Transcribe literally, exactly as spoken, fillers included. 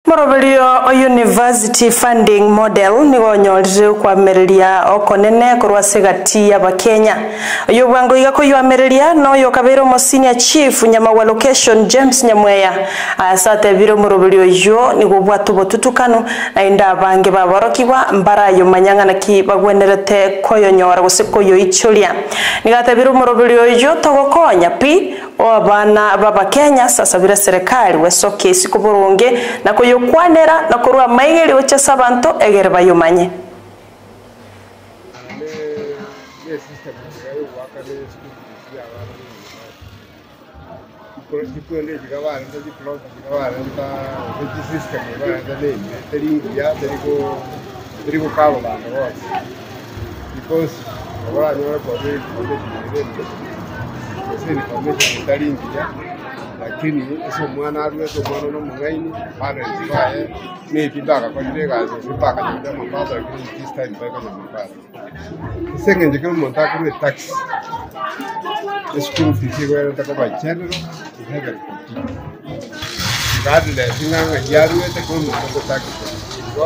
Moroberio o University Funding Model nigo nyorire kwamereria okonene kurwa segati ya Kenya. Oyo bwango igako yamereria no yo kabero mo senior chief Nyamagwa location James Nyamweya asate biro moroberio yo nigo bwatu botutukano na inda bange baborokiwa mbara yo manyangana ki bagwenerete koyo nyora guseko yo ichulia. Nigate biro moroberio yo togokonya pi o bana baba Kenya sasa bira serikali wesoke sikuburunge na koyo kwanera na kurwa maigeri ocha sabanto egere bayumanye lakini eso mwana alweto mwana no mungaini para zivae maybe ndaka kwa direga zipaka ndio mapata lakini this time baka na mapata second kama monta kwa tax school fees kwa ndio kwa channel hega gadle singanga yaruete kwa mko tax